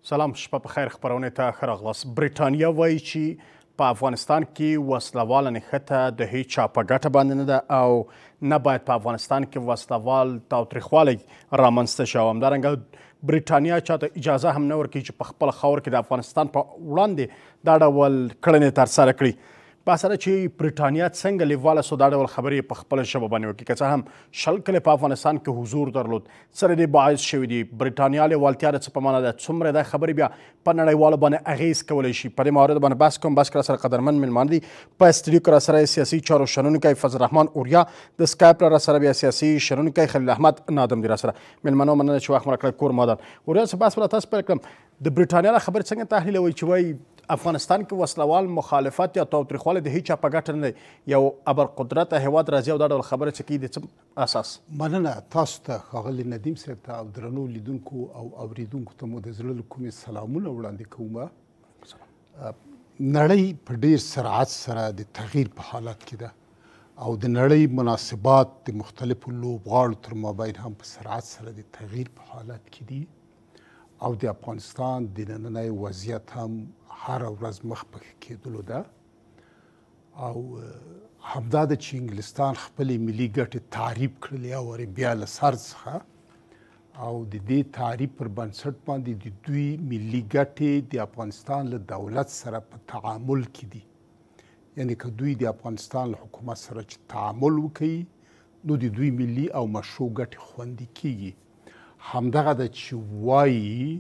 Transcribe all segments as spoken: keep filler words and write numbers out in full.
سلام، شپه په خیر. خپرونې ته ښه راغلاست. برټانیا وایي چې په افغانستان کې وسلواله نښته د هیڅ چا په ګټه باندې نه ده او نه باید په افغانستان کې وسلوال تاوتریخوالی رامنځته شي. او همدارنګه برټانیا چاته اجازه هم نه ورکوي چې په خپله خاوره کې د افغانستان په وړاندې دا ډول کړنې ترسره کړي. بحث ده چې برټانیا څنګه لیواله سو دا ډول خبرې په خپله ژبه باندې وکړي، که څه هم شل کلې په افغانستان کې حضور درلود. څه دې باعث شوي دي؟ برټانیا لیوالتیا د څه په معنا ده؟ څومره دا خبرې بیا په نړیوالو باندې اغېز کولی شي؟ په دې مورد باندې بحث کوم. بحث کې راسره قدرمن مېلمانه دي. په اسټوډیو کې راسره سیاسي چارو شنونکی فضل الرحمن اوریا، د سکایپ له راسره بیا سیاسي شنونکی خلیل احمد نادم دي راسره. مېلمنو مننه چې وخت مو راکړی. کور مادان اوریا، څه بحث به له تاسو پیل کړم. د برټانیا له خبرې څنګه تحلیلوئ چې وایي افغانستان کې وسلوال مخالفت یا تاوتریخوالی د هیچا په ګټه نه دی؟ یو ابرقدرته هیواد راځي او دا ډول خبرې چې کوي د څه اساس؟ مننه تاسو ته ښاغلي ندیم صاحب ته او درنو لیدونکو او اوریدونکو ته مو د زړه له کومې سلامونه وړاندې کوم. نړۍ په ډېر سرعت سره د تغییر په حالت کې ده او د نړۍ مناسبات د مختلفو لوبغاړو تر مابین هم په سرعت سره د تغییر په حالت کې دي او د افغانستان د نننی وضعیت هم هر ورځ مخ په کېدلو ده. او همدا ده چې انګلستان خپلې ملي ګټې تعریب کړلې او بیا له سر څخه او د دې تعریب پر بنسټ باندې د دوی ملي ګټې د افغانستان له دولت سره په تعامل کې دي. یعنې که دوی د افغانستان له حکومت سره چې تعامل وکړي نو د دوی ملي او مشروع ګټې خوندي کیږي. همدغه ده چې وایي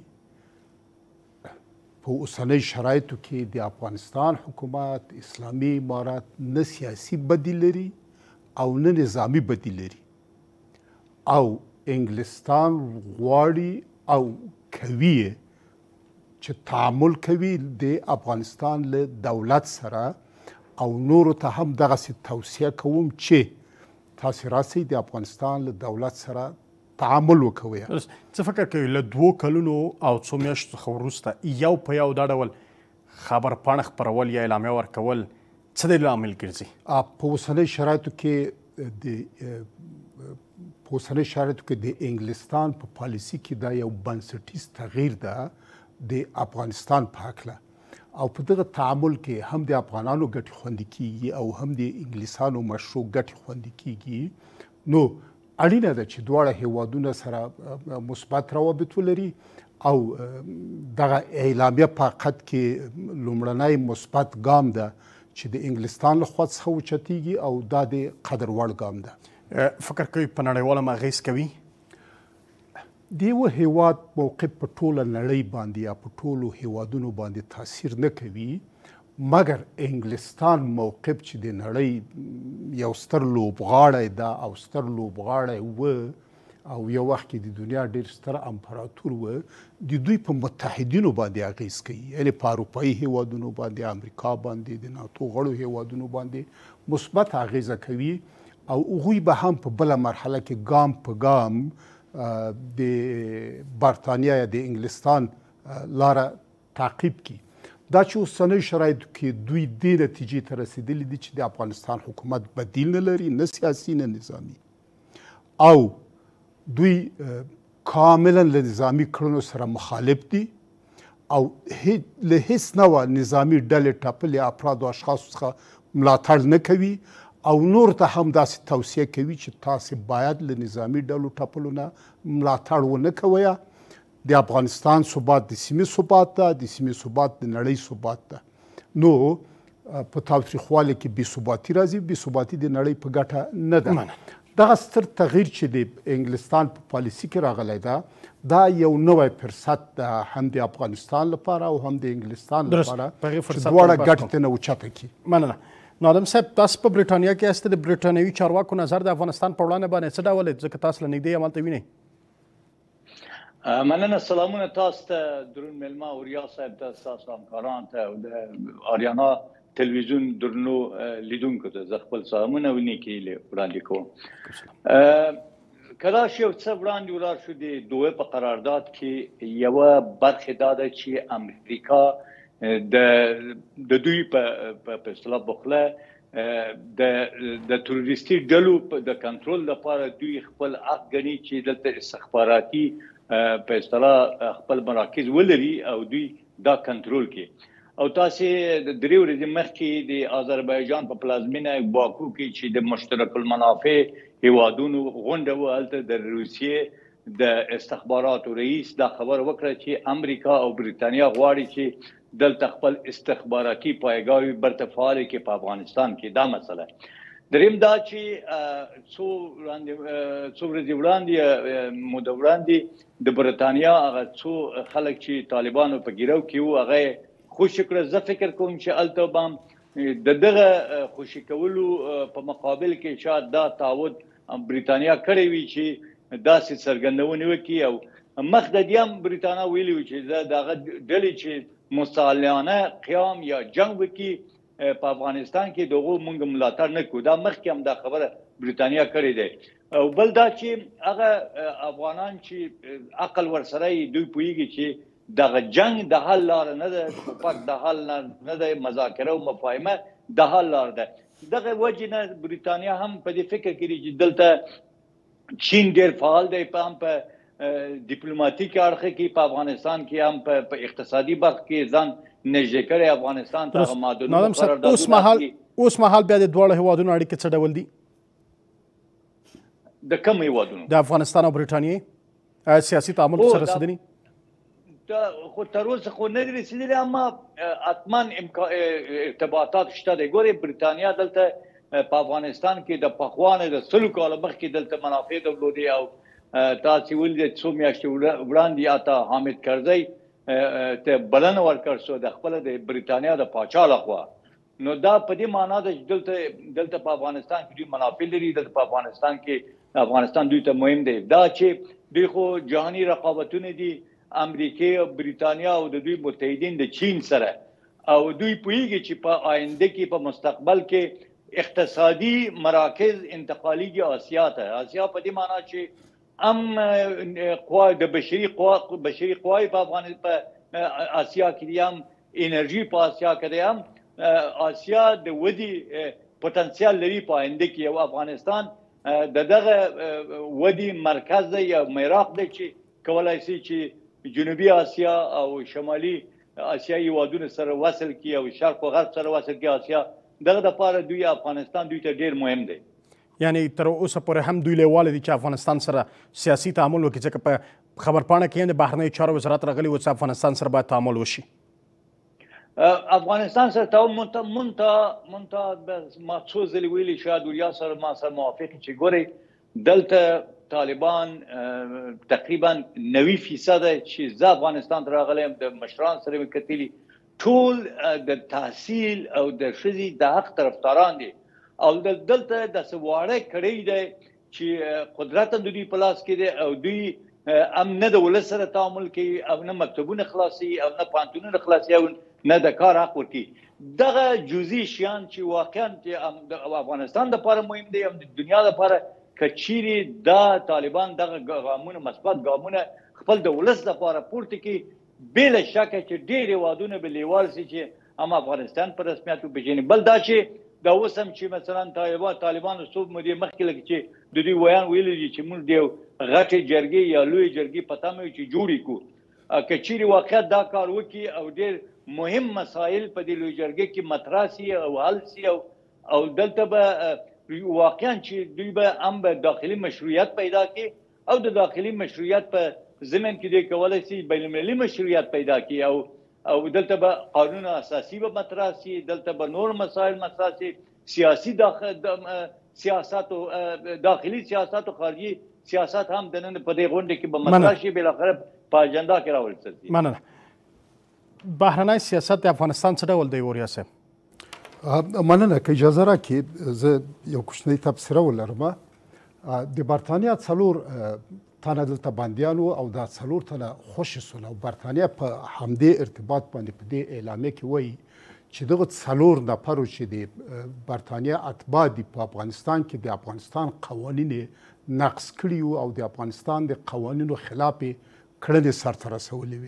په اوسنۍ شرایطو کې د افغانستان حکومت اسلامي امارت نه سیاسي بدیل لري او نه نظامي بدیل لري او انګلستان غواړي او کوي چې تعامل کوي د افغانستان له دولت سره او نورو ته هم دغسې توصیه کوم چې تاسې راسئ د افغانستان له دولت سره تعامل وکوي. څه فکر کوي له دوو کلونو او څو میاشتو څخه وروسته یو په یو دا ډول خبرپاڼه خپرول یا اعلامیه ورکول څه دی لامل ګرځي؟ په اوسنۍ شرایطو کې د په اوسنۍ شرایطو کې د انګلستان په پالیسي کې دا یو بنسټیز تغییر ده د افغانستان په هکله او په دغه تعامل کې هم د افغانانو ګټې خوندي کیږي او هم د انګلیسانو مشروع ګټې خوندي کیږي. نو اړینه ده چې دواړه هیوادونه سره مثبت روابط ولري او دغه اعلامیه په حقیقت کې لومړنی مثبت ګام ده چې د انګلستان له خوا څخه اوچتېږي او دا د قدر وړ ګام ده. فکر کوي په نړیواله هم اغېز کوي؟ د یوه هیواد موقف په ټوله نړۍ باندې یا په ټولو هیوادونو باندې تاثیر نه کوي، مګر انګلستان موقف چې د نړۍ یو ستر لوبغاړی ده او ستر لوبغاړی و او یو وخت کې د دنیا ډېر ستر امپراتور و، د دوی په متحدینو باندې اغېز کوي. یعنې په اروپایي هیوادونو باندې، امریکا باندې، د ناتو غړو هیوادونو باندې مثبت اغېزه کوي او هغوی به هم په بله مرحله کې ګام په ګام د برطانیا یا د انګلستان لاره تعقیب کړي. دا چې اوسنۍ شرایطو کې دوی دې نتیجې ته رسېدلي دي چې د افغانستان حکومت بدیل نه لري، نه سیاسي نه نظامي، او دوی کاملا له نظامي کړنو سره مخالف دي او له هیڅ نوع نظامي ډلې ټاپلې افرادو اشخاصو څخه ملاتړ نه کوي او نور ته هم داسې توصیه کوي چې تاسې باید له نظامي ډلو ټاپلو نه ملاتړ ونه کوئ. د افغانستان ثبات د سیمې ثبات ده، د سیمې ثبات د نړۍ ثبات ده. نو په تاوتریخوالي کې بې ثباتي راځي، بې ثباتي د نړۍ په ګټه نه ده. دغه ستر تغییر چې د انګلستان په پالیسي کې راغلی ده دا یو نوی فرصت ده هم د افغانستان لپاره او هم د انګلستان لپاره چې دواړه ګټې ته نه اوچته کړي. مننه. نادم صاحب، تاسو په برټانیا کې یاست، د برټانیوي چارواکو نظر د افغانستان په وړاندې باندې څه ډول دی؟ ځکه تاسو له نږدې همالته وینئ. مننه. سلامونه تاسو ته، درون مېلمه اوریا صاحب ته، ستاسو همکارانو ته او د آریانا تلویزیون درنو لیدونکو ته زه خپل سلامونه او نیکې هیلې وړاندې کوم. کله چې یو څه وړاندې ولاړ شو د دوه په قرارداد کې یوه برخه دا ده چې امریکا د دوی په اصطلاح بخله د تروریستي ډلو د کنټرول لپاره دوی خپل حق ګڼي چې دلته استخباراتي په اصطلاح خپل مراکز ولري او دوی دا کنټرول کړي. او تاسو د درې ورځې مخکې د آذربایجان په پلازمینه باکو کې چې د مشترک المنافع هیوادونو غونډه وه، هلته د روسیې د استخباراتو رئیس دا خبر وکړه چې امریکا او بریتانیا غواړي چې دلته خپل استخباراتي پایګاوې برته فعالې کړي په افغانستان کې. دا مسله. دریم دا چې څو څو ورځې وړاندې موده وړاندې د بریتانیا هغه څو خلک چې طالبانو په ګیرو کې وو هغه خوشي کړه. زه فکر کوم چې هلته به د دغه خوشي کولو په مقابل کې شاید دا تعهد بریتانیا کړی وي چې داسې څرګندونې وکړي. او مخ د دې هم بریتانیا ویلي وي چې زه دغه ډلې چې مستعلانه قیام یا جنگ وکړي په افغانستان کې دغه مونږ ملاتړ نه کوو. دا مخکې هم دا خبره بریتانیا کړې ده. او بل دا چې هغه افغانان چې عقل ورسره دوی پوهیږي چې دغه جنگ د حل لار نه ده، ټوپک د حل نه ده، مذاکره او مفاهمه د حل لار ده. دغه وجه نه بریتانیا هم په دې فکر کې چې دلته چین ډېر فعال دی په هم په ډیپلوماټیک اړخ کې، په افغانستان کې هم په اقتصادي برخه کې ځان نږدې کړی افغانستان ته معادلو قراردادونه. اوس مهال اوس مهال بیا د دواړو هیوادونو اړیکې څه ډول دي؟ د کوم هیوادونو؟ د افغانستان او برټانیې سیاسي تعامل سره رسېدلی؟ خو تر اوسه خو نه دي رسېدلي، اما حتما ارتباطات شته دي. ګورې بریتانیا دلته په افغانستان کې د پخوانه د سلو کاله مخکې دلته منافع درلودې او تاسو ولید څو میاشتې وړاندې اته حامد کرزی ته بلنه ورکړ شو د خپل د بریتانیا د پاچا لخوا. نو دا په دې معنا ده چې دلته دلته په افغانستان کې دوی منافع لري، دلته په افغانستان کې افغانستان دوی ته مهم دی. دا چې دوی خو جهاني رقابتونه دي امریکا او بریتانیا او د دوی متحدین د چین سره، او دوی پوهیږي چې په آینده کې په مستقبل کې اقتصادي مراکز انتقالي دي آسیا ته. آسیا په دې معنا چې ام قوا د بشري قوا بشري قوای په افغانستان په آسیا کې دي، هم انرژي په آسیا کې دي، هم آسیا د ودی پوتنسیال لري په آینده کې. او افغانستان د دغه ودی مرکز دی یا میراق دی چې کولای شي چې جنوبي آسیا او شمالي آسیایي هیوادونو سره وصل کړي او شرق او غرب سره وصل کړي. آسیا دغه لپاره دوی افغانستان دوی ته ډیر مهم دی. یعنی تر اوسه پورې هم دوی لیواله دي چې افغانستان سره سیاسي تعامل وکړي، ځکه په خبرپاڼه کې د بهرنیو چارو وزارت راغلی و چې افغانستان سره باید تعامل وشي. افغانستان سره تعامل مونته مونته ما څو ځلې ویلي، شاید وریا سره ما سره موافق چې ګورئ دلته طالبان تقریبا نوي فیصد چې زه افغانستان ته راغلی یم د مشران سره مې کتلي ټول د تحصیل او د ښځې د حق طرفداران دي، او دلته د سواړه کړی دی چې قدرت د دوی په لاس کې دی، او دوی هم نه د ولس سره تعامل کوي، او نه مکتبونه خلاصي، او نه پانتونونه خلاصي، او نه د کار حق ورکوي. دغه جزئي شیان چې واقعا د افغانستان لپاره مهم دی، هم د دنیا لپاره، که چیرې دا طالبان دغه ګامونه مثبت ګامونه خپل د ولس لپاره پورته کړي، بې له شکه چې ډېر هېوادونه به لیوال شي چې هم افغانستان په رسمیت وپېژني. بل دا چې دا اوس هم چې مثلا طالبان طالبانو څو مودې مخکې لکه چې د دوی ویان ویلي دي چې موږ د غټې جرګې یا لویې جرګې په تمه یو چې جوړې کړو. که چیرې واقعیت دا کار وکړي او ډېر مهم مسایل په دې لویې جرګې کې مطرح سي او حل سي، او دلته به واقعا چې دوی به هم به داخلي مشروعیت پیدا کړي، او د داخلي مشروعیت په ضمن کې دوی کولی سي بین المللي مشروعیت پیدا کړي، او او دلته به قانون اساسي به مطرح سي، دلته به نور مسایل مطرح سي، سیاسي داخل سیاست او داخلي سیاست او خارجي سیاست هم د نن په دې غونډه کې به مطرح شي، بالاخره په اجنډا کې راوړل شي. مننه. بهرنی سیاست د افغانستان څه ډول دی وریا صاحب؟ مننه. که اجازه راکړي زه یو کوچنی تبصره ولرم. د برټانیا څلور تنه دلته بندیانو او دا څلور تنه خوشي سول، او برټانیا په همدې ارتباط باندې په دې اعلامیه کې وایي چې دغه څلور نفرو چې د برټانیا اتباع دي په افغانستان کې د افغانستان قوانین نقض کړي وو او د افغانستان د قوانینو خلاف کړنې سرته رسولې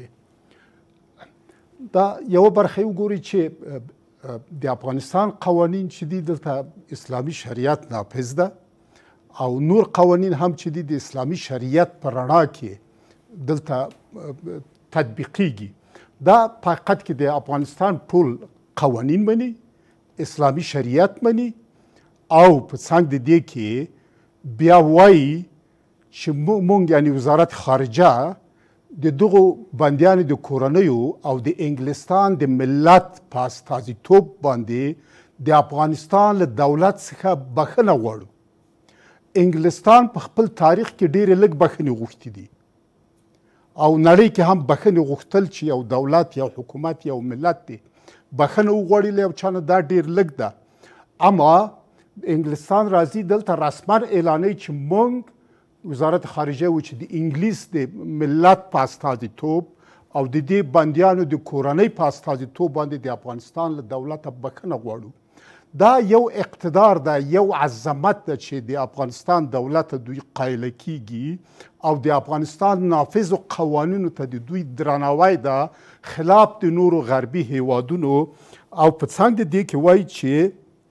وي. دا یوه برخه یې وګورئ چې د افغانستان قوانین چې دي دلته اسلامي شریعت نافذ ده، او نور قوانین هم چې دي د اسلامي شریعت په رڼا کې دلته تطبیقیږي. دا په حقیقت کې د افغانستان ټول قوانین مني، اسلامي شریعت مني، او په څنګ د دې کې بیا وایي چې مونږ یعنی وزارت خارجه د دغو بندیانو د کورنیو او د انګلستان د ملت په استازیتوب باندې د افغانستان له دولت څخه بخښنه غواړو. انګلستان په خپل تاریخ کې ډېرې لږ بخښنې غوښتې دي او نړۍ کې هم بخښنې غوښتل چې یو دولت یو حکومت یو ملت دی بخښنه وغواړي له یو چا نه، دا ډېر لږ ده. اما انګلستان راځي دلته رسما اعلانوي چې موږ وزارت خارجه و چې د انګلیس د ملت په استازیتوب او د دې بندیانو د کورنۍ په استازیتوب باندې د افغانستان له دولته بخښنه غواړو. دا یو اقتدار ده، یو عظمت ده چې د افغانستان دولت دوی قایله کیږي او د افغانستان نافذو قوانینو ته د دوی درناوی ده خلاف د نورو غربي هیوادونو. او په څنګ د دې کې وایي چې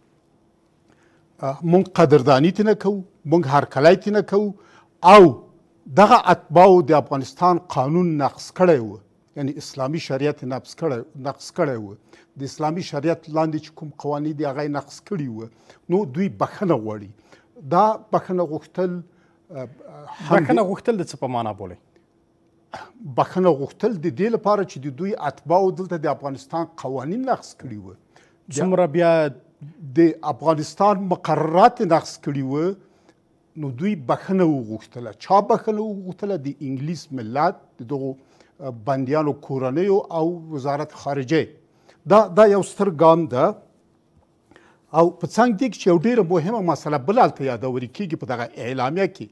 مونږ قدرداني ترې نه کوو، مونږ هرکلی ترې نه کوو، او دغه اتباعو د افغانستان قانون نقض کړی و، یعنی اسلامي شریعت نقض کړی نقض کړی و، د اسلامي شریعت لاندې چې کوم قوانین دي هغه یې نقض کړي وو، نو دوی بخښنه غواړي. دا بخښنه غوښتل بخښنه غوښتل د څه په معنا بولئ؟ بخښنه غوښتل د دې لپاره چې د دوی اتباعو دلته د افغانستان قوانین نقض کړي وو، څومره بیا د افغانستان مقررات نقض کړي وو، نو دوی بخښنه وغوښتله. چا بخښنه وغوښتله؟ د انګلیس ملت، د دغو بندیانو کورنیو او وزارت خارجه. دا دا یو ستر ګام ده. او په څنګ دې کې چې یو ډېره مهمه مسله بله هلته یادوري کېږي په دغه اعلامیه کې،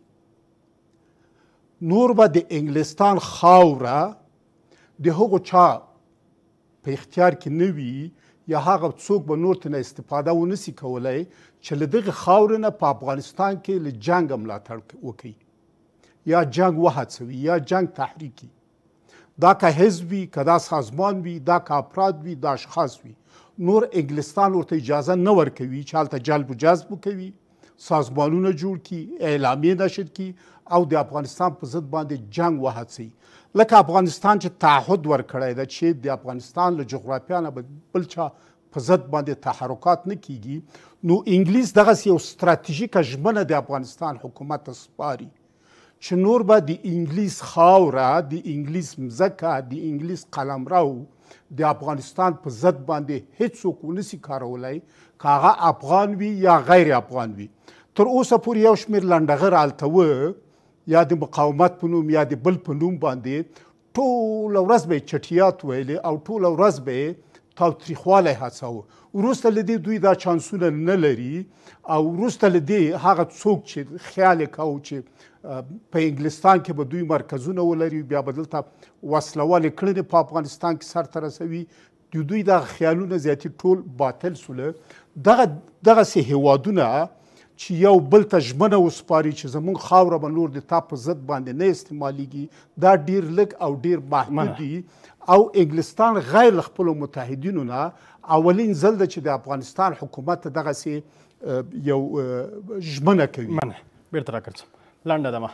نور به د انګلستان خاوره د هغو چا په اختیار کې نه وي یا هغه څوک به نور ترنه استفاده ونسي کولی چې له دغې خاورې نه په افغانستان کې له جنګه ملاتړ وکړي یا جنګ وهڅوي یا جنګ تحریک کړي. دا که حزب وي، که دا سازمان وي، دا که افراد وي، دا اشخاص وي، نور انګلستان ورته اجازه نه ورکوي چې هلته جلب و جذب وکوي، سازمانونه جوړ کړي، اعلامیې نشر کړي او د افغانستان په ضد باندې جنګ وهڅوي. لکه افغانستان چې تعهد ورکړی ده چې د افغانستان له جغرافیا نه به بل چا په ضد باندې تحرکات نه کیږي، نو انګلیس دغسې یو ستراتیژیکه ژمنه د افغانستان حکومت ته سپاري چې نور به د انګلیس خاوره، د انګلیس مځکه، د انګلیس قلمرو د افغانستان په ضد باندې هیڅوک ونسي کارولی، که هغه افغان وي یا غیر افغان وي. تر اوسه پورې یو شمېر لنډغر هلته و، یا د مقاومت په نوم یا د بل په نوم باندې ټوله ورځ به یې چټیات ویلې او ټوله ورځ به یې تاوتریخوالی هڅاوه. وروسته له دې دوی دا چانسونه نه لري او وروسته له دې هغه څوک چې خیال یې کوو چې په انګلستان کې به دوی مرکزونه ولري، بیا به دلته وسلوالې کړنې په افغانستان کې سرته رسوي، د دوی دغه خیالونه زیاتي ټول باطل سوله. دغه دغسې هیوادونه چې یو بل ته ژمنه وسپاري چې زموږ خاوره به نور د تا په ضد باندې نه استعمالیږي، دا ډېر لږ او ډېر محدود دي. او انګلستان غیر له خپلو متحدینو نه اولین ځل ده چې د افغانستان حکومت ته دغسې یو ژمنه کوي. منه بیرته راګرځم لنډه دمه.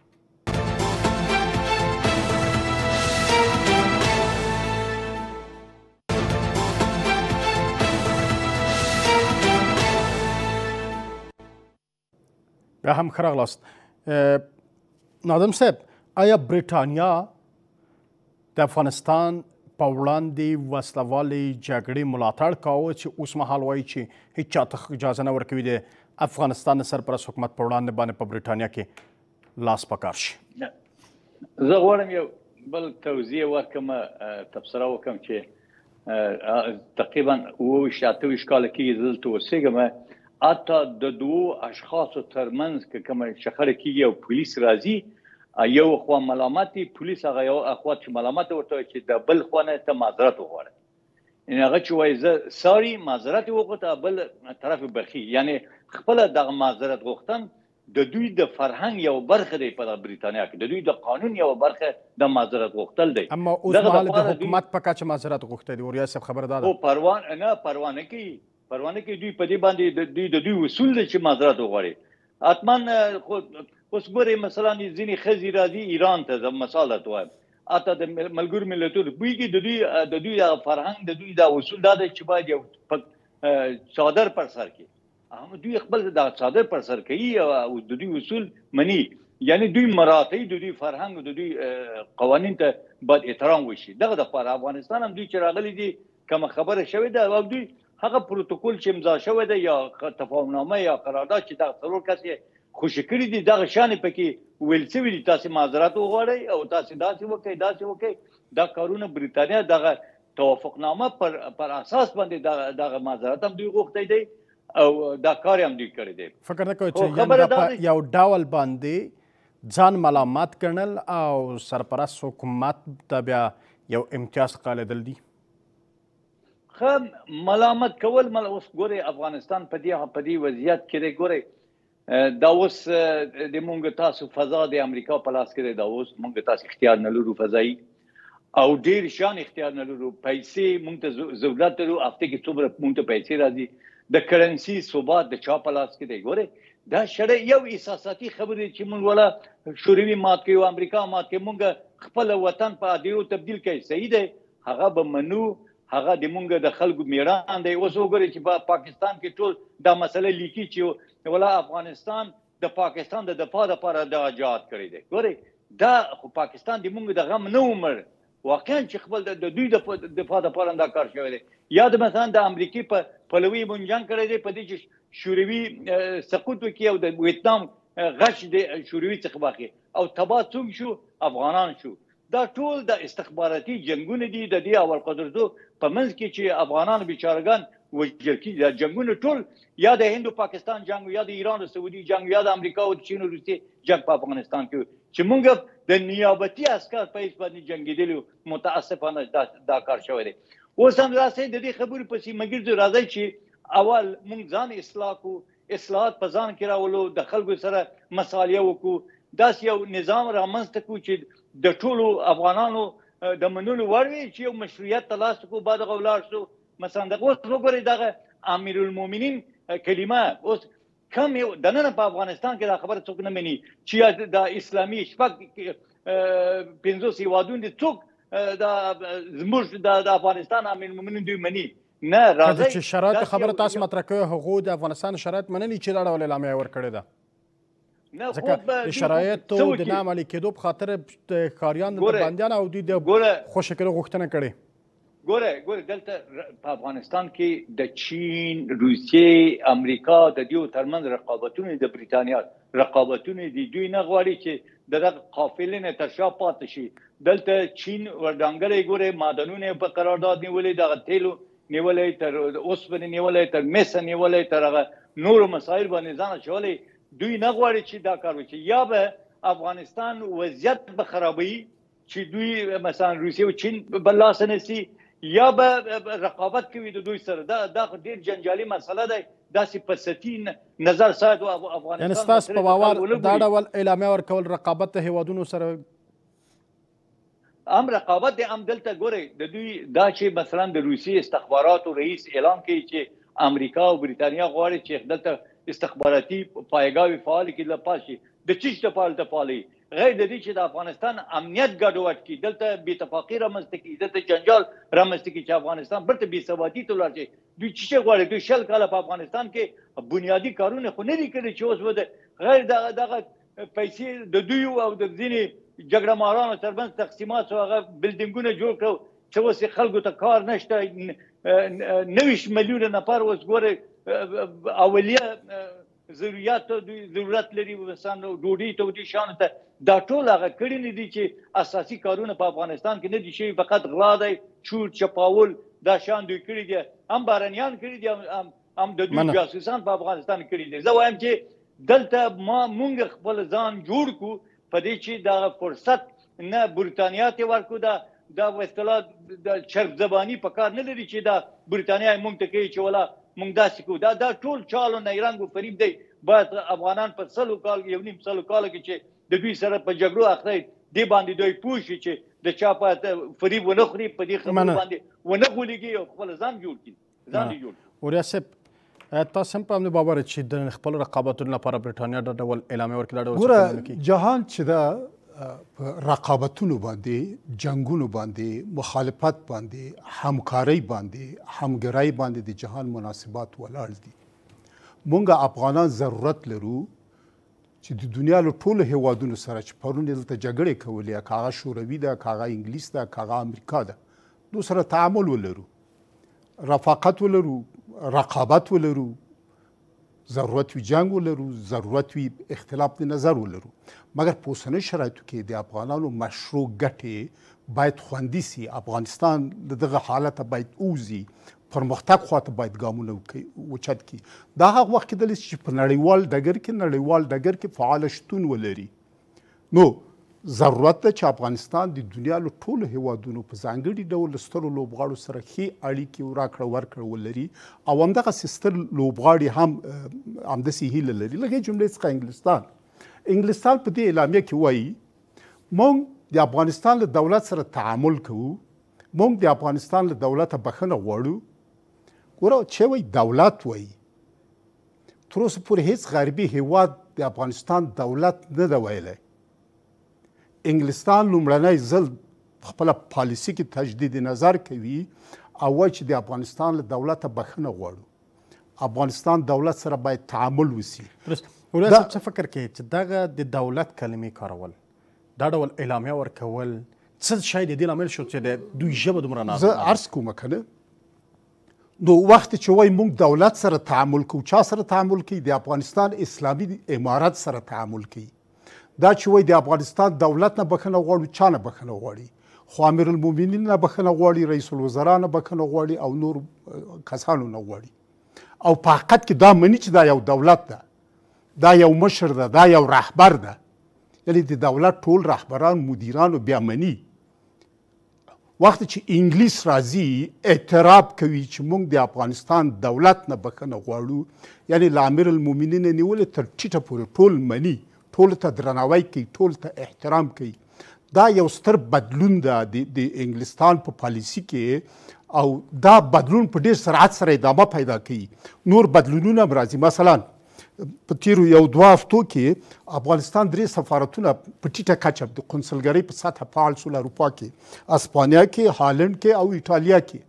بیا هم ښه راغلاست. نادم صاحب، آیا برېټانیا د افغانستان په وړاندې وسلوالې جګړې ملاتړ کاوه چې اوس مهال وایي چې هیڅ چاته اجازه نه ورکوي د افغانستان د سرپرست حکومت په وړاندې باندې په برېټانیا کې لاس په کار شي؟ زه غواړم یو بل توضیح ورکړم، تبصره وکړم چې تقریبا اوه ویشت اته ویشت کاله کېږي زه دلته اوسېږم، حتی د دوو اشخاصو ترمنځ که کومه شخړه کېږي او پولیس راځي، یو خوا ملامت دی پولیس، هغه یو خوا چې ملامت ورته وایي چې د بل خوا نه ته معذرت وغواړه، یعنې هغه چې وایي زه ساري معذرت یې وغوښته، بل طرف برخي، یعنې خپله دغه معذرت غوښتن د دوی د فرهنګ یو برخه دی په برېټانیا کې، د دوی د قانون یو برخه د معذرت غوښتل دی. اما اوس مهال د حکومت په کچه معذرت غوښته دی، وریا صاحب خبره دا ده؟ او پروان نه پروانه کوي پروانه کوي دوی په دې باندې دوی د دوی اصول دی چې معذرت وغواړي. حتما خو اوس ګورې مثلا ځینې ښځې راځي ایران ته زه مثال درته وایم اته د ملګرو ملتونو پوهېږي د دوی د دوی دغه فرهنګ د دوی دا اصول دا دی چې باید یو څادر پر سر کړي دوی خپل دا څادر پر سر کوي او د دوی اصول مني یعنی دوی مراعاتوي د دوی فرهنګ د دوی قوانین ته باید احترام وشي دغه دپاره افغانستان هم دوی چې راغلي دي کومه خبره شوې ده او دوی هغه پروتوکول چې امضا شوی ده یا تفاهمنامه یا قرارداد چې دغه څلور کسې خوشي کړي دي دغه شانې پکې ویل شوي دي تاسې معذرت وغواړئ او تاسې داسې وکړئ داسې وکړئ دا کارونه بریتانیا دغه توافقنامه پر پر اساس باندې دغه معذرت هم دوی غوښتی دی او دا کار هم دوی کړی دی فکر نه کوئ چې په یو ډول باندې ځان ملامت ګڼل او سرپرست حکومت ته بیا یو امتیاز قالېدل دي ښه ملامت کول اوس ګورئ افغانستان په دې وضعیت کې دی ګورئ دا اوس د مونږ تاسو فضا د امریکا په لاس کې دی دا اوس مونږ تاسو اختیار نه لرو فضایي او ډېر شان اختیار نه لرو پیسې مونږ ته ضرورت لرو هفته کې څومره مونږ ته پیسې راځي د کرنسي ثبات د چا په لاس کې دی ګورئ دا شړې یو احساساتي خبرې چې مونږ ولا شوروي مات کوي او امریکا مات کوي مونږ خپل وطن په عادیو تبدیل کوي صحیح دی هغه به منو هغه د مونږ د خلکو میړان دی اوس وګورئ چې په پاکستان کې ټول دا مسله لیکي چې ولا افغانستان د پاکستان د دفاع لپاره د جهاد کړی دی ګورئ دا خو پاکستان د مونږ د غم نه عمر واقعا چې خپل د دوی د دفاع لپاره دا کار شوی دی یا د مثلا د امریکای په پلوي باندې جنگ کړی دی په دې چې شوروي سقوط وکړي او د ویتنام غش د شوروي څخه واخلي او تباه څوک شو افغانان شو دا ټول د استخباراتي جنگونه دي د دې اول قدرتو په منځ کې چې افغانان بیچارهګان وژل کېږي دا جنگونه ټول یا د هند او پاکستان جنگ یا د ایران او سعودي جنگ یا د امریکا او چین او روسیې جنگ په افغانستان کې چې موږ د نیابتي عسکر په هیڅ باندې جنګېدلو متاسفانه دا کار شوی دی اوس هم راسئ د دې خبرې پسې مګر راځئ چې اول موږ ځان اصلاح کړو اصلاحات په ځان کې راولو د خلکو سره مصالحه وکړو داسې یو نظام رامنځته کړو چې د ټولو افغانانو د منلو وړ وي چې یو مشروعیت ترلاسه کړو بعد هغه ولاړ شو مثلا دغه اوس وګورئ دغه امیر المؤمنین کلمه اوس کم یو دننه په افغانستان کې دا خبره څوک نه مني چې د اسلامي شپږ پنځوس هیوادونه دي څوک د زموږ د افغانستان امیر المؤمنین دوی مني نه راځي چې شرایط خبره تاسو مطرح کوئ هغوی د افغانستان شرایط منلي چې دا ډول اعلامیه ورکړې ده ځکه د شرایطو د نه عملي کېدو په خاطر ښکاریان د بندیان او دوی د خوشي کېدو غوښتنه کړې ګوره ګوره دلته په افغانستان کې د چین روسیې امریکا د دیو ترمنځ رقابتونه د بریتانیا رقابتونه دي دوی نه غواړي چې دغه قافلې نه تر شا پاتې شي دلته چین ورډانګلې ګوره معدنونه په قرارداد نیولې دغه تیلو نیولې تر اوسپنې نیولې تر مس نیولې تر هغه نور مسایل باندې ځان چولې دوی نه غواړي چې دا کار وکړي یا به افغانستان وضعیت به خرابوي چې دوی مثلا روسیې او چین بل لاس نسی یا به رقابت کوي د دوی سره دا دا ډېر جنجالي مسله ده داسې په سطحي نظر ساید افغانستان یعنې ستاسو په باور دا ډول اعلامیه ورکول رقابت د هیوادونو سره هم رقابت دی هم دلته ګورئ د دوی دا چې مثلا د روسي استخباراتو رئیس اعلان کوي چې امریکا او بریتانیا غواړي چې دلته استخباراتي پایګاوې فعالې کړي لپاره شي د چیش لپاره ته پالي غیر د دې چې د افغانستان امنیت ګډوډ کړي دلته بې اتفاقي رامنځته کړي دلته جنجال رامنځته کړي چې افغانستان بیرته بې ثباتي ته ولاړ شي دوی څه غواړي دوی شل کاله په افغانستان کې بنیادي کارونه خو نه دي کړي چې اوس به غیر دغه دغه پیسې د دوی او د ځینې جګړه مارانو ترمنځ تقسیمات شو هغه بلډینګونه جوړ کړو چې اوس خلکو ته کار نشته نوي میلیونه نفر اوس ګورئ اولیه ضرورت دوی ضرورت لري مثلا ډوډۍ تودې شانو ته دا ټول هغه کړي نه دي چې اساسي کارونه په افغانستان کې نه دي شوي فقط غلا دی چور چپاول دا شان دوی کړي دي هم بهرنیان کړي دي هم د دوی جاسوسان په افغانستان کړي دي زه وایم چې دلته ما مونږ خپل ځان جوړ کړو په دې چې دا فرصت نه بریتانیا ته ورکړو دا دا اصطلاح د چرب زبانی په کار نه لري چې دا بریتانیا مونږ ته کوي چې ولا مونږ داسې کوو دا دا ټول چالو نیرنګ او فریب دی باید افغانان په سلو کال یو نیم سلو کال کې چې د دوی سره په جګړو اخته دې باندې دوی پوه شي چې د چا په فریب ونه خوري په دې خبرو باندې ونه غولېږي او خپل ځان جوړ کړي ځان جوړ وریا صاحب تاسو هم په همدې باور چې د خپل رقابتونو لپاره برټانیا دا ډول اعلامیه ورکړي دا ډول ګوره جهان چې دا په رقابتونو باندې جنګونو باندې مخالفت باندې همکارۍ باندې همګرای باندې د جهان مناسبات ولاړ دي. مونږ افغانان ضرورت لرو چې د دنیا له ټولو هیوادونو سره چې پرون دلته جګړې کولې که هغه شوروي ده که هغه انګلیس ده که هغه امریکا ده دو سره تعامل ولرو، رفاقت ولرو، رقابت ولرو، ضرورت وي جنگ ولرو، ضرورت وي اختلاف د نظر ولرو، مګر په اوسنیو شرایطو کې د افغانانو مشروع ګټې باید خوندي سي. افغانستان د دغه حالته باید ووځي، پرمختګ خواته باید ګامونه اوچت کړي. دا هغه وخت کېدلی چې په نړیوال ډګر کې نړیوال ډګر کې فعاله شتون ولري. نو ضرورت ده چې افغانستان د دنیا له ټولو هیوادونو په ځانګړي ډول له سترو لوبغاړو سره ښې اړیکې راکړه ورکړه ولري او همدغسې ستر لوبغاړي هم همداسې هیله لري. لکه جملې څخه انګلستان انګلستان په دې اعلامیه کې وایي موږ د افغانستان له دولت سره تعامل کوو، موږ د افغانستان له دولته بخښنه غواړو. ګوره چې وایي دولت وایي تر اوسه پورې هیڅ غربي هیواد د افغانستان دولت نه ده ویلی. انګلستان لومړنی ځل خپله پالیسي کې تجدید نظر کوي او وایي چې د افغانستان له دولته بخښنه غواړو، افغانستان دولت سره باید تعامل وسي. ولې څه فکر کوي چې دغه د دولت کلمې کارول دا ډول اعلامیه ورکول څه شی د دې لامل شو چې د دوی ژبه دومره نازکه زه عرض کوم که نه نو وخت چې وایي موږ دولت سره تعامل کوو، چا سره تعامل کوي؟ د افغانستان اسلامي امارت سره تعامل کوي. دا چې وایي د افغانستان دولت نه بخښنه غواړو، چا نه بخښنه غواړي؟ خو امیر المؤمنین نه بخښنه غواړي، رئیس الوزرا نه بخښنه غواړي او نور کسانو نه غواړي. او په حقیقت کې دا مني چې دا یو دولت ده، دا یو مشر ده، دا یو رهبر ده. یعنې د دولت ټول رهبران مدیرانو بیا مني. وخت چې انګلیس راځي اعتراف کوي چې موږ د افغانستان دولت نه بخښنه غواړو، یعنې له امیر المؤمنین نیولې تر ټیټه پورې ټول مني، ټول ته درناوی کوي، ټول ته احترام کوي. دا یو ستر بدلون ده د انګلستان په پالیسي کې او دا بدلون په ډېر سرعت سره ادامه پیدا کوي. نور بدلونونه هم راځي. مثلا په تیرو یو دوه هفتو کې افغانستان درې سفارتونه په ټیټه کچه د قونسلګرۍ په سطحه فعال شول، اروپا کې، اسپانیا کې، هالند کې او ایټالیا کې.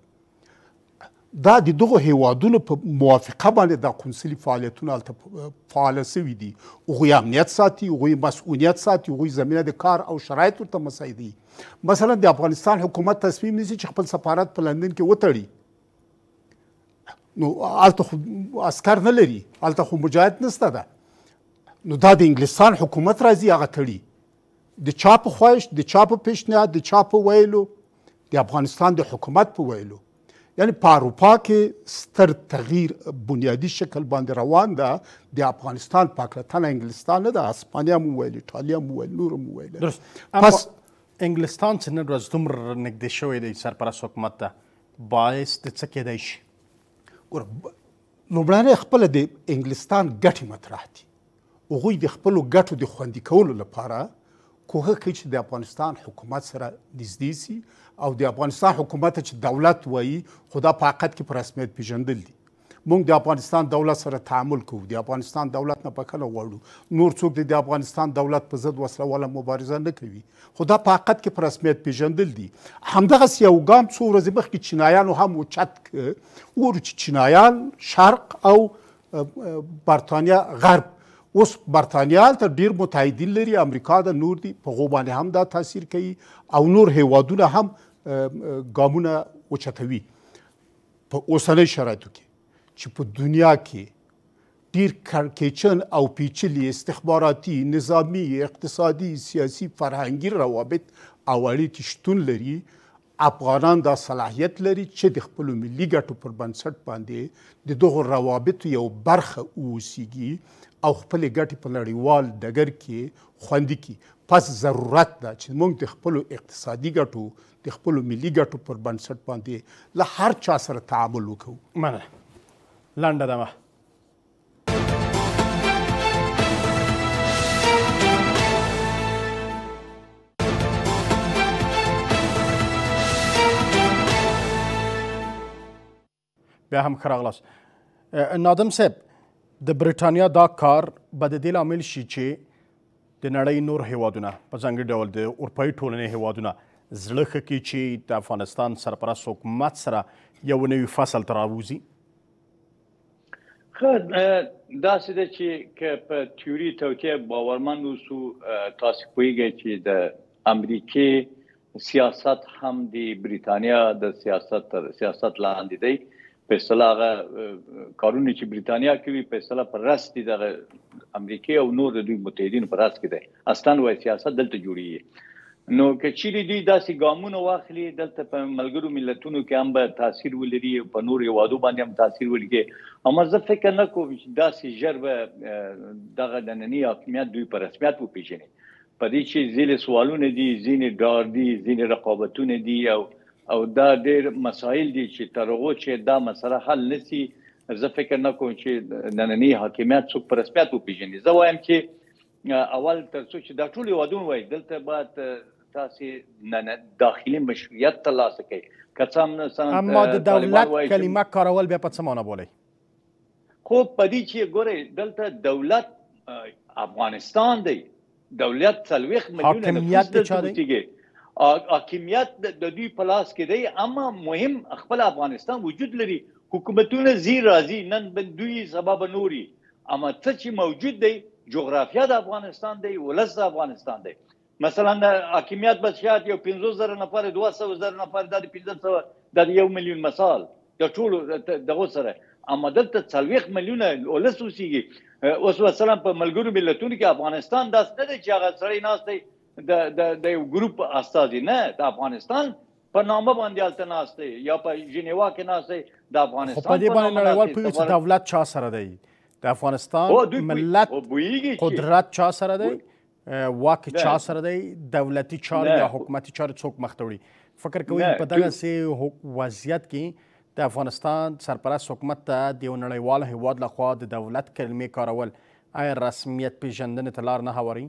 دا د دغو هیوادونو په موافقه باندې دا قونسلي فعالیتونه هلته فعاله سوي دي. هغوی امنیت ساتي، هغوی مسؤلیت ساتي، هغوی زمینه د کار او شرایط ورته مساعدوي. مثلا د افغانستان حکومت تصمیم نیسي چې خپل سفارت په لندن کې وتړي، نو هلته خو عسکر نه لري، هلته خو مجاهد نسته ده، نو دا د انګلستان حکومت راځي هغه تړي. د چا په خواهش، د چا په پیشنهاد، د چا په ویلو؟ د افغانستان د حکومت په ویلو. یعنی په اروپا کې ستر تغییر بنیادی شکل باندې روان ده. د افغانستان پاکلتنه انګلستان نه ده، اسپانیا مو ویل، ایټالیا مو ویل، نور مو ویل. پس انګلستان چې نن ورځ دومره نږدې شوی دی سرپرست حکومت ته باعث د څه کیدای شي؟ لومړنی خپله د انګلستان ګټې مطرح دي. هغوی د خپلو ګټو د خوندي کولو لپاره کوښښ کوي چې د افغانستان حکومت سره نږدې سي او د افغانستان حکومت چې دولت وایي خو دا په حقیقت کې په رسمیت پیژندل دي. موږ د افغانستان دولت سره تعامل کوو، د افغانستان دولت نه بخښنه غواړو. نور څوک د افغانستان دولت په ضد وسله واله مبارزه نه کوي، خو دا په حقیقت کې په رسمیت پیژندل دي. همدغسې یو ګام څو ورځې مخکې چینایانو هم اوچت کړ، وګورو چې چینایان شرق او برطانیا غرب، اوس برطانیا هلته ډېر متحدین لري، امریکا ده، نور دي، په هغو باندې هم دا تاثیر کوي او نور هیوادونه هم ګامونه اوچتوي. په اوسنۍ شرایطو کې چې په دنیا کې ډېر کړکېچن او پیچلي استخباراتي، نظامي، اقتصادي، سیاسي، فرهنګي روابط او اړیکې شتون لري، افغانان دا صلاحیت لري چې د خپلو ملي ګټو پر بنسټ باندې د دغو روابطو یو برخه واوسیږي او خپلې ګټې په نړیوال ډګر کې خوندي کړي. پس ضرورت ده چې موږ د خپلو اقتصادي ګټو، د خپلو ملي ګټو پر بنسټ باندې له هر چا سره تعامل وکړو. مننه. لنډه دمه. بیا هم ښه راغلاست. نادم صاحب د برټانیا دا کار به د دې لامل شي چې د نړۍ نور هیوادونه په ځانګړي ډول د اروپایي ټولنې هیوادونه زړه ښه کړي چې د افغانستان سرپرست حکومت سره یو نوي فصل ته راوځي؟ ښه داسې ده چې که په تیوري توطیه باورمند اوسو تاسو پوهیږئ چې د امریکې سیاست هم د برټانیا د سیاست تر سیاست لاندې دی. په اصطلاح هغه کارونه چې برټانیا کوي په اصطلاح پر راس دي د امریکا او نور د دوی متحدینو پر راس کې دی. اصلا وایي سیاست دلته جوړیږي. نو که چیرې دوی داسې ګامونه واخلي دلته په ملګرو ملتونو کې هم به تاثیر ولري، په نور هیوادو باندې هم تاثیر ولري. اما زه فکر نه کوم چې داسې ژر به دغه ننني حاکمیت دوی په رسمیت وپېژني. په دې چې ځینې سوالونه دي، ځینې ډار دي، ځینې رقابتونه دي او او دا ډېر مسایل دي چې تر هغو چې دا مسله حل نشي زه فکر نه کوم چې ننني حاکمیت څوک په رسمیت وپېژني. زه وایم چې اول تر څو چې دا ټول هیوادونه وایي دلته باید تاسې داخلي مشروعیت ترلاسه کړئ. که څه هم مثلا اما د دولت کلمه کارول بیا په څه معنی بولئ؟ خو په دې چې ګورئ دلته دولت افغانستان دی، دولت څلوېښت میلیونه نفوس دلته اوسېږي، حاکمیت د دوی په لاس کې دی. اما مهم خپل افغانستان وجود لري، حکومتونه زی راځي، نن دوی سبا به نوري. اما څه چې موجود دی جغرافیه د افغانستان دی، ولس د افغانستان دی. مثلا حاکمیت به شاید یو پنځوس زره نفر، دوه سوه زره نفر، دا د پنځه سوه دا د یو میلیون مثال د ټولو دغو سره. اما دلته څلوېښت میلیونه ولس اوسېږي. اوس مثلا په ملګرو ملتونو کې افغانستان داسې نه دی چې هغه سړی ناست دی د د یو ګروپ استازي، نه، د افغانستان په نامه باندې هلته ناست دی یا په ژنیوا کې ناست دی. د افغانستان په دې باندې نړیوال پوهېږي چې دولت چا سره دی؟ د افغانستان ملت قدرت چا سره دی؟ واک چا سره دی؟ دولتي چارې یا حکومتي چارې څوک مخ ته وړي؟ فکر کوئ په دغسې وضعیت کې د افغانستان سرپرست حکومت ته د یو نړیوال هیواد لخوا د دولت کلمې کارول آیا رسمیت پیژندنې ته لار نه هواروي؟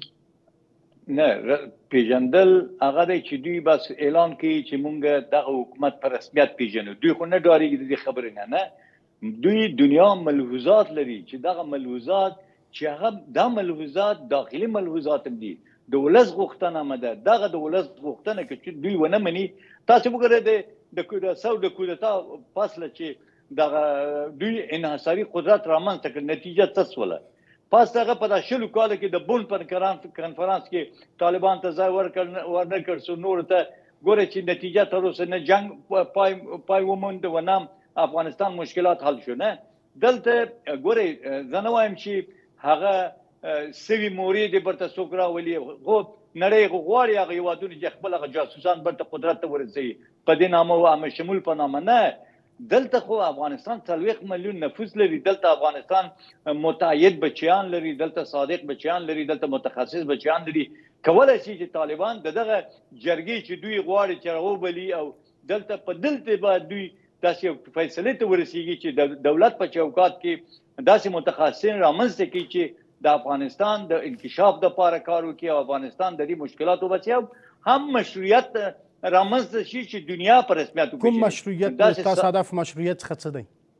نه، پیژندل هغه دی چې دوی بس اعلان کوي چې مونږ دغه حکومت په رسمیت پیژنو. دوی خو نه ډارېږي د دې خبرې نه. نه، دوی دنیا ملحوظات لري چې دغه ملحوظات چې هغه دا ملحوظات داخلي ملحوظات هم دي، د ولس غوښتنه هم ده. دغه د ولس غوښتنه که چې دوی ونه مني، تاسو وګورئ د سو د کودتا فاصله چې دغه دوی انحصاري قدرت رامنځته کړ، نتیجه څه شوله؟ پس هغه په دا شلو کالو کې د بون پر کنفرانس کې طالبان ته ځای ورنه کړ، څو نورو ته. ګورئ چې نتیجه تر اوسه نه جنګ پای وموند و نه افغانستان مشکلات حل شو. نه، دلته ګورئ زه نه وایم چې هغه سوي مورید برته څوک راولي. خو نړۍ غواړي هغه هیوادونه چې خپل هغه جاسوسان برته قدرت ته ورسوي په دې نامه و عامه شمول په نامه. نه، دلته خو افغانستان څلوېښت میلیون نفوس لري، دلته افغانستان متعهد بچیان لري، دلته صادق بچیان لري، دلته متخصص بچیان لري. کولی شي چې طالبان د دغه جرګې چې دوی غواړي چې راوبلي او دلته په دلته باید دوی داسې فیصلې ته ورسېږي چې د دولت په چوکات کې داسې متخصصین رامنځته کړي چې د افغانستان د انکشاف دپاره کار وکړي او افغانستان د دې مشکلاتو بچي هم مشروعیت رامنځته شي چې دنیا په رسمیت وپېژني. کوم مشروعیت ستاسو هدف مشروعیت څخه څه دی؟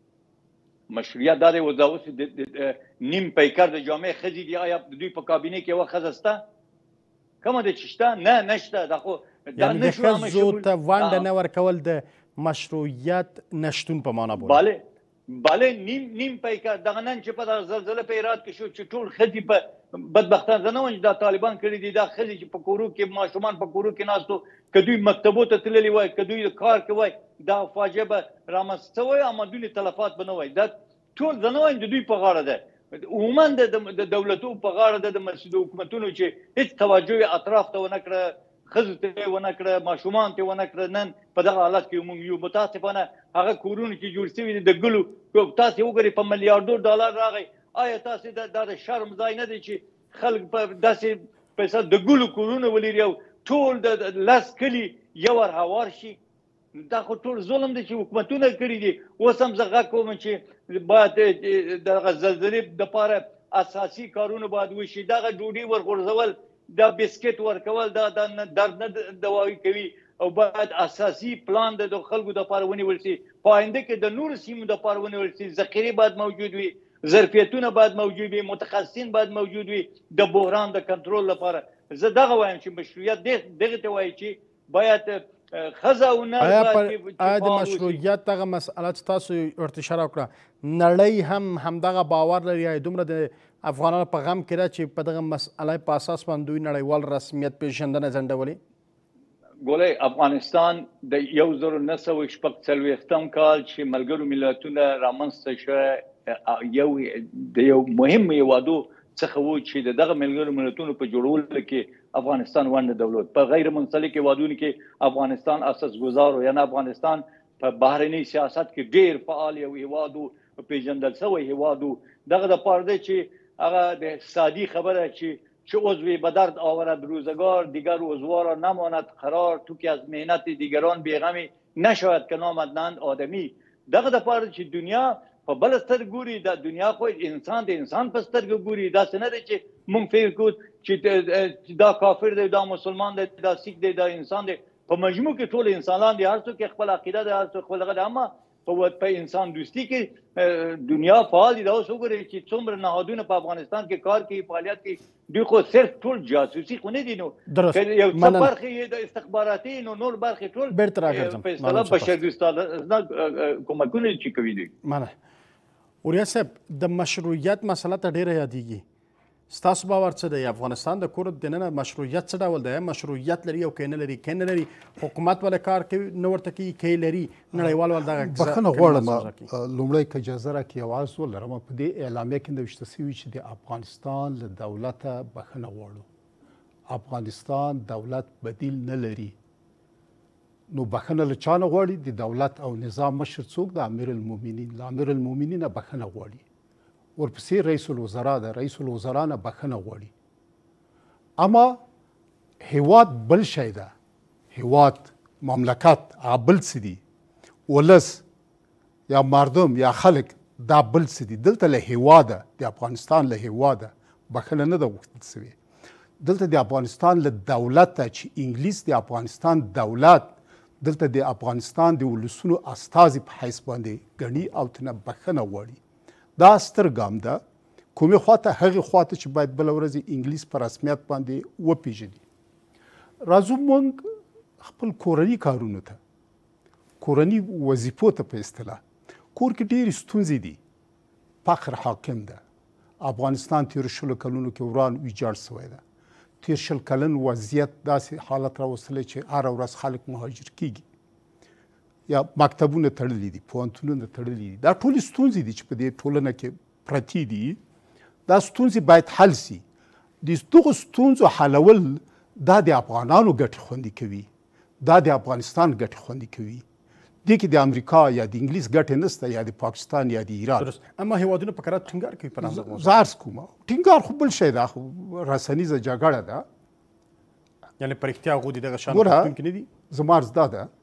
مشروعیت دا دی اوس دا اوس نیم پیکر د جامعې ښځې دي. آیا د دوی په کابینې کې یوه ښځه شته؟ کومه ده چې شته؟ نه، نشته. دا خو دا یعنې د ښځو ته ونډه نه ورکول د مشروعیت نشتون په معنا بولي؟ بله بله، نیم نیم پیکر. دغه نن چې په دغه زلزله په هرات کې شو چې ټول ښځې په بدبختان، زه نه وایم چې دا طالبان کړي دي، دا ښځې چې په کورو کې ماشومان په کورو کې ناستو، که دوی مکتبو ته تللي وای، که دوی کار کوي، دا فاجعه به رامنځته وای، اما دوی تلفات به نه وای. دا ټول زه نه وایم د دوی په غاړه ده، عموما د دولتو په غاړه ده، د مسجد حکومتونو چې هیڅ توجه اطراف ته ونه کړه، ښځو ته ونه کړه، ماشومان ته ونه کړه. نن په دغه حالت کې موږ یو. متاسفانه هغه کورونه چې جوړ شوي دي د ګلو، تاسې وګورئ په میلیاردو ډالر راغی. آیا تاسې دا د شرم ځای نه دی چې خلک په داسې پیسه د ګلو کورونه ولري او ټول د لس کلي یو ور هوار شي؟ دا خو ټول ظلم دی چې حکومتونه کړي دي. اوس هم زه غږ کوم چې باید دغه زلزلې دپاره اساسي کارونه باید وشي. دغه ډوډۍ ورغورځول، دا بسکټ ورکول، دا درد نه دواوي کوي. او باید اساسي پلان د خلکو د پاره ونیول شي په آینده کې د نور سیمو د پاره ونیول شي ذخیره باید موجود وي ظرفیتونه باید موجود وي متخصصین باید موجود وي د بحران د کنټرول لپاره زه دغه وایم چې مشروعیت دغه ته وایي چې باید خزه او نه آیا د مشروعیت دغه مسأله چې تاسو ورته اشاره وکړه نړۍ هم همدغه باور لري یا دومره د افغانانو په غم کې ده چې په دغه مسأله په اساس باندې دوی نړیوال رسمیت پېژندنه ځنډولې ګولۍ افغانستان د یو زر نه سوه شپږ څلوېښتم کال چې ملګرو ملتونه رامنځته شوه یو د یو مهم هیوادو څخه و چې د دغه ملګرو ملتونو په جوړولو کې افغانستان ونډه دولت په غیر منسلک هیوادونو کې افغانستان اساس گذار یعنی افغانستان په بهرني سیاست کې ډیر فعال یو هیوادو پیژندل شوی هیوادو دغه د پاره چې هغه د اقتصادی خبره چې چه عضوی به درد آورد روزگار دیگر عضوها را نماند قرار تو که از مهنت دیگران بیغمی نشاید که نامدنند آدمی دغه د پاره چې دنیا په بل سترګ ګوري د دنیا خو انسان د انسان په سترګ ګوري دا څه نه دی چې مونږ فکر کوو چې دا کافر دی دا مسلمان دی دا سیک دی دا انسان دی په مجموع کې ټول انسانان دي هر څوک خپل عقیده دی هر څوک خپل غږ اما په انسان دوستی کې دنیا فعال دي دا اوس وګورئ چې څومره نهادونه په افغانستان کې کار کوي فعالیت کوي دوی خو صرف ټول جاسوسي خو نه دي نو یو څه برخې د استخباراتي نو نور برخې ټول بیرته راګرځم په اصطلاح بشردوستانه کومکونه چې کوي دي مننه اوریا صاحب د مشروعیت مسله ته ډیره یادېږي ستاسو باور څه دی افغانستان د کور دننه مشروعیت څه ډول دی مشروعیت لري او که نه لري که نه لري حکومت ولې کار کوي نه ورته کوي که یې لري نړیوال ول دغه بخښنه غواړم لومړی که اجازه راکړي یو عرض ولرم په دې اعلامیه کې نوشته شوي چې د افغانستان له دولته بخښنه غواړو افغانستان دولت بدیل نه لري نو بخښنه له چا نه غواړي د دولت او نظام مشر څوک د امیر المؤمنین له امیر المؤمنین نه بخښنه غواړي ورپسې رئیس الوزرا ده رئیس الوزرا نه بخښنه غواړي اما هیواد بل شی ده هیواد مملکت هغه بل څه دي ولس یا مردم یا خلک دا بل څه دي دلته له هیواده د افغانستان له هیواده بخښنه نه ده غوښتل سوې دلته د افغانستان له دولته چې انګلیس د افغانستان دولت دلته د افغانستان د ولسونو استازي په حیث باندې ګڼي او ترنه بخښنه غواړي دا ستر ګام ده کومې خواته هغې خواته چې باید بله ورځ انګلیس په رسمیت باندې وپېژني راځو موږ خپل کورني کارونو ته کورني وظیفو ته په اصطلاح کور کې ډېرې ستونزې دي فقر حاکم ده افغانستان تېرو شلو کلونو کې وران ویجاړ شوی ده تېر شل کلن وضعیت داسې حالت راوستلی چې هره ورځ خلک مهاجر کیږي یا مکتبونه تړلي دي پوهنتونونه تړلي دي دا ټولې ستونزې دي چې په دې ټولنه کې پرتې دي دا ستونزې باید حل سي د دغو ستونزو حلول دا د افغانانو ګټې خوندي کوي دا د افغانستان ګټې خوندي کوي دې کې د امریکا یا د انګلیس ګټې نشته یا د پاکستان یا د ایران اما هیوادونه په کرات ټینګار کوي په نظر زه عرض کوم ټینګار خو بل شی ده خو رسنیزه جګړه ده یعنې په رښتیا هغوی د دغه شان غوښتونکي نه دي زما عرض دا ده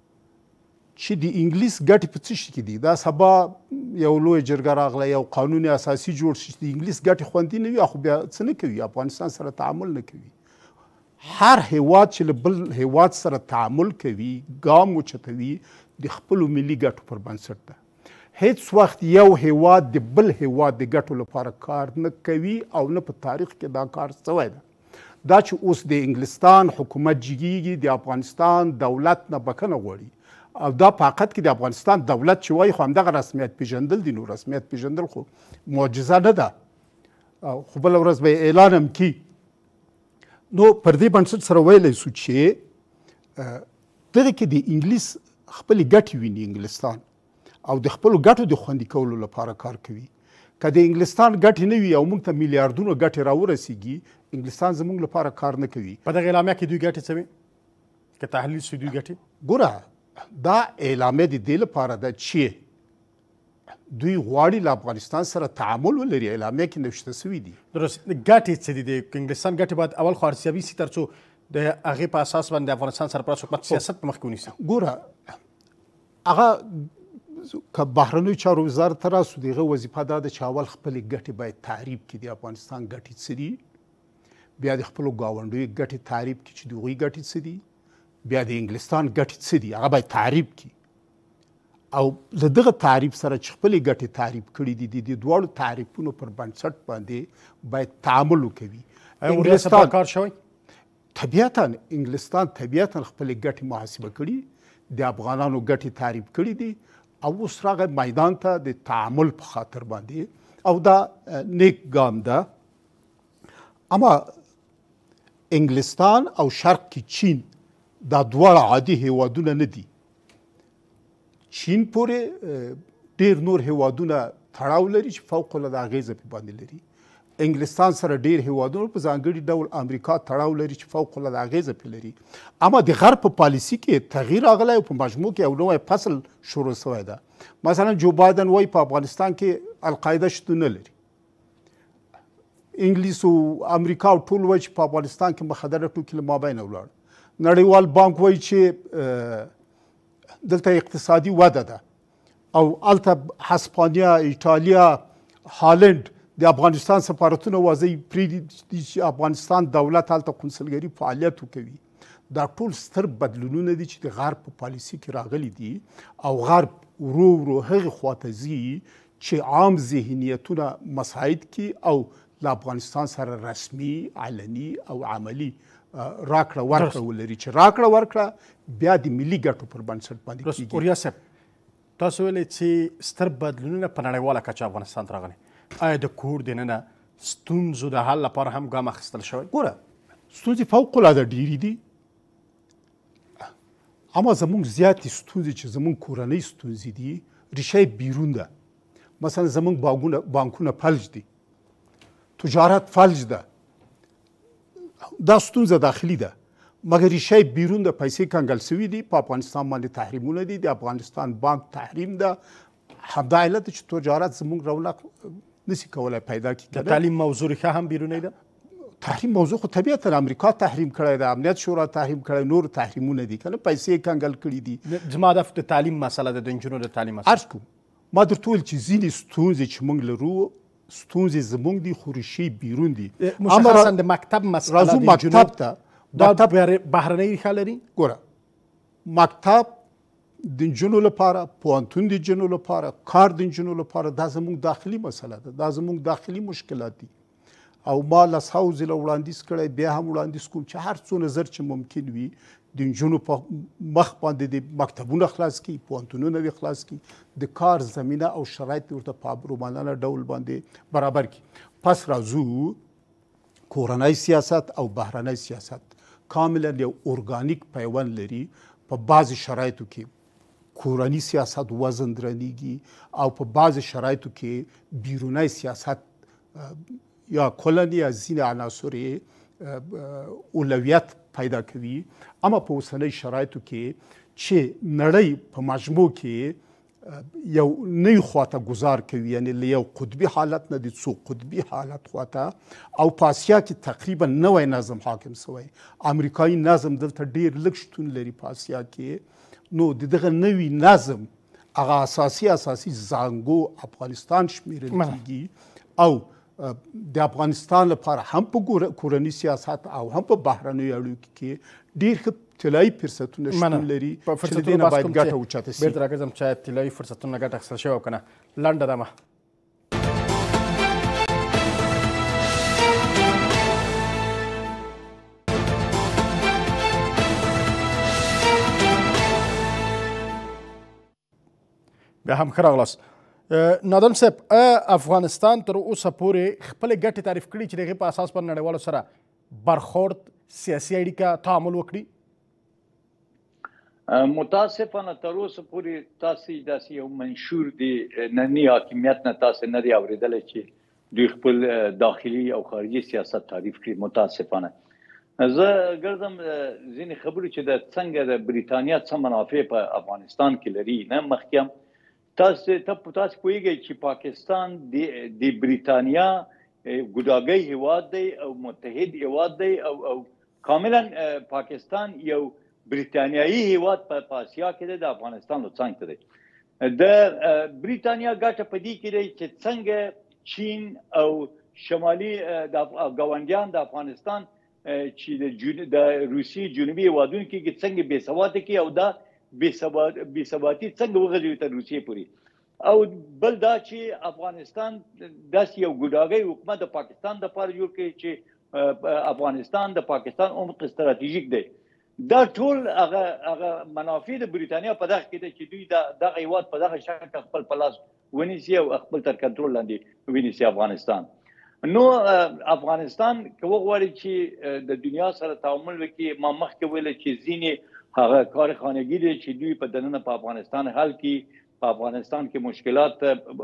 چې د انګلیس ګټې په څه شي کې دي دا سبا یو لوی جرګه راغله یو قانون اساسي جوړ شي د انګلیس ګټې خوندي نه وي خو بیا څه نه کوي افغانستان سره تعامل نه کوي هر هیواد چې له بل هیواد سره تعامل کوي ګام اوچتوي د خپلو ملي ګټو پر بنسټ ده هیڅ وخت یو هیواد د بل هیواد د ګټو لپاره کار نه کوي او نه په تاریخ کې دا کار شوی ده دا چې اوس د انګلستان حکومت جګیږي د افغانستان دولت نه بخښنه غواړي او دا په حقیقت کې د افغانستان دولت چې وایي خو همدغه رسمیت پیژندل دي نو رسمیت پیژندل خو معجزه نه ده خو بله ورځ به یې اعلان هم کي نو پر دې بنسټ سره ویلی سو چې دغه کې د انګلیس خپلې ګټې ویني انګلستان او د خپلو ګټو د خوندي کولو لپاره کار کوي که د انګلستان ګټې نه وي او موږ ته میلیاردونو ګټې راورسیږي انګلستان زموږ لپاره کار نه کوي په دغه اعلامیه کې دوی ګټې څه وي که تحلیل شي دوی ګټې ګوره دا اعلامیه د دې لپاره ده چې دوی غواړي له افغانستان سره تعامل ولري اعلامیه کې نوشته شوي دي درست ګټې څه دي د انګلستان ګټې باید اول خو ارزیابي سي تر څو د هغې په اساس باندې د افغانستان سره پراس حکومت سیاست په مخکې ونیسي ګوره هغه که بهرنیو چارو وزارت ته راسو د هغه وظیفه دا ده چې اول خپلې ګټې باید تعریف کړي د افغانستان ګټې څه دي بیا د خپلو ګاونډیو ګټې تعریف کړي چې د هغوی ګټې څه دي بیا د انګلستان ګټې څه دي هغه باید تعریف کړي او له دغه تعریف سره چې خپلې ګټې تعریف کړي دي د دې دواړو تعریفونو پر بنسټ باندې باید تعامل وکوي. انګلستان کار شوی طبیعتا انګلستان طبیعتا خپلې ګټې محاسبه کړي د افغانانو ګټې تعریف کړي دي او اوس راغی میدان ته د تعامل په خاطر باندې او دا نیک ګام ده. اما انګلستان او شرق کې چین دا دواړه عادي هیوادونه نه دي. چین پورې ډېر نور هیوادونه تړاو لري چې فوق العاده اغیزه پې باندې لري. انګلستان سره ډېر هیوادونه په ځانګړي ډول امریکا تړاو لري چې فوق العاده اغیزه پې لري. اما د غرب په پالیسي کې تغییر راغلی او په مجموع کې یو نوی فصل شروع شوی ده. مثلا جو بایدن وایي په افغانستان کې القاعده شتون نه لري. انګلیس او امریکا او ټول وایي چې په افغانستان کې مخدره ټوکې له مابینه ولاړ. نړیوال بانک وایي چې دلته اقتصادي وده ده او هلته هسپانیا، ایټالیا، هالند د افغانستان سفارتونه واضح پرېږدي چې افغانستان دولت هلته قونسلګري فعالیت وکوي. دا ټول ستر بدلونونه دي چې د غرب په پالیسي کې راغلي دي او غرب ورو ورو هغې خواته ځي چې عام ذهنیتونه مساعد کړي او له افغانستان سره رسمي، علني او عملي راکړه ورکړه ولري چې راکړه ورکړه بیا د ملي ګټو پر بنسټ باندې کېږي. اوریا صاحب تاسو ویلئ چې ستر بدلونونه په نړیواله کچه افغانستان ته راغلي. آیا د کور دننه ستونزو د حل لپاره هم ګام اخیستل شوی؟ ګوره ستونزې فوق العاده ډېرې دي اما زموږ زیاتې ستونزې چې زموږ کورنۍ ستونزې دي ریشه یې بیرون ده. مثلا زموږ بانکونه فلج دي، تجارت فلج ده، دا ستونزه داخلي ده مګر ریشه یې بیرون ده. پیسې کنګل سوي دي، په افغانستان باندې تحریمونه دي، د افغانستان بانک تحریم ده. همدا علت چې تجارت زموږ رونق نشي کولی پیدا کړي. د تعلیم موضوع ریښه هم بیرونی ده. تحریم موضوع خو طبیعتا امریکا تحریم کړی ده، امنیت شورا تحریم کړی، نور تحریمونه دي کنه، پیسې کنګل کړي دي. زما د د تعلیم مسله ده، د نجونو د تعلیم مسله. عرض کوم ما درته وویل چې ځینې ستونزې چې موږ لرو ستونزې زموږ دي خو ریښې بیرون دي. مشخصا د مکتب مسله راځو مکتب ته. دا بهرنۍ ریښه لري. ګوره مکتب د نجونو لپاره، پوهنتون د نجونو لپاره، کار د نجونو لپاره دا زموږ داخلي مسله ده، دا زموږ داخلي مشکلات دي او ما لسهاو ځله وړاندیز کړی، بیا هم وړاندیز کوم چې هر څو نظر چې ممکن وي د نجونو په مخ باندې د مکتبونه خلاص کړي، پوهنتونونه دې خلاص کړي، د کار زمینه او شرایط ورته په رومانانه ډول باندې برابر کړي. پس راځو کورنی سیاست او بهرنی سیاست کاملا یو ارګانیک پیوند لري. په بعضې شرایطو کې کورني سیاست وزن درنیږي او په بعضې شرایطو کې بیرونی سیاست یا کلن یا ځینې عناصر یې اولویت پیدا کوي. اما په اوسنۍ شرایطو کې چې نړۍ په مجموع کې یو نوي خواته ګزار کوي، یعنې له یو قطبي حالت نه د څو قطبي حالت خواته، او په اسیا کې تقریبا نوی نظم حاکم شوی. امریکایي نظم دلته ډېر لږ شتون لري په اسیا کې. نو د دغه نوي نظم هغه اساسي اساسي زانګو افغانستان شمیرل کېږي او د افغانستان لپاره هم په کورني سیاست او هم په بهرنیو اړیکو کې ډېر ښه طلایي فرصتونه شتون لري چې له دې نه باید ګټه اوچته سي. بیرته راګرځم چې طلایي فرصتونه ګټه اخیستل شوې او که نه. لنډه دمه. بیا هم ښه راغلاست. نادم صاحب، افغانستان تر اوسه پورې خپلې ګټې تعریف کړي چې د هغې په اساس پر نړیوالو سره برخورد، سیاسي اړیکه، تعامل وکړي؟ متاسفانه تر اوسه پورې تاسې داسې یو منشور د ننني حاکمیت نه تاسې نه دی اورېدلی چې دوی خپل داخلي او خارجي سیاست تعریف کړي. متاسفانه زه ګرځم ځینې خبرې چې د څنګه د بریتانیا څه منافع په افغانستان کې لري نه مخکې هم تاسو ته تاسو پوهیږئ چې پاکستان د بریتانیا ګوډاګی هیواد دی او متحد هیواد دی او او کاملا پاکستان یو بریتانیایی هیواد په اسیا کې دی، د افغانستان له څنګ ته دی. د بریتانیا ګټه په دې کې دی چې څنګه چین او شمالي د ګاونډیان د افغانستان چې د روسیې جنوبي هیوادونو کې څنګه بې ثباته کې او دا بې ثباتي څنګه وغځوي تر روسیې پورې. او بل دا چې افغانستان داسې یو ګوډاګی حکومت د پاکستان دپاره جوړ کړي چې افغانستان د پاکستان عمق استراتیژیک دی. دا ټول هغه هغه منافع د بریتانیا په دغه کې ده چې دوی دغه هیواد په دغه شکل خپل په لاس ونیسي او خپل تر کنټرول لاندې ونیسي افغانستان. نو افغانستان که وغواړي چې د دنیا سره تعامل وکړي، ما مخکې ویل چې ځینې هغه کارخانګي دي چې دوی په دننه په افغانستان حل کړي، په افغانستان کې مشکلات